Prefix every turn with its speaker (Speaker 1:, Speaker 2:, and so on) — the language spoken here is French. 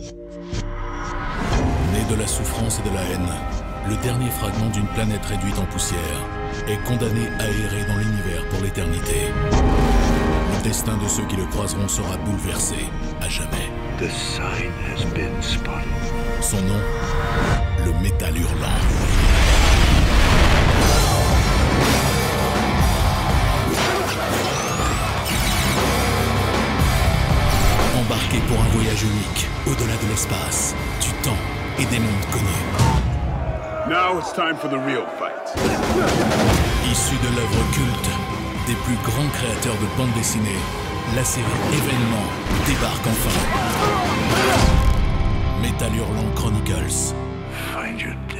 Speaker 1: Né de la souffrance et de la haine, le dernier fragment d'une planète réduite en poussière est condamné à errer dans l'univers pour l'éternité. Le destin de ceux qui le croiseront sera bouleversé à jamais.
Speaker 2: The sign has been spotted.
Speaker 1: Son nom, le Métal Hurlant. Embarqué pour un voyage unique, au-delà de l'espace, du temps et des mondes connus.
Speaker 3: Now it's time for the real fight.
Speaker 1: Issu de l'œuvre culte des plus grands créateurs de bande dessinée, la série Événement débarque enfin. Métal Hurlant Chronicles.
Speaker 2: Find your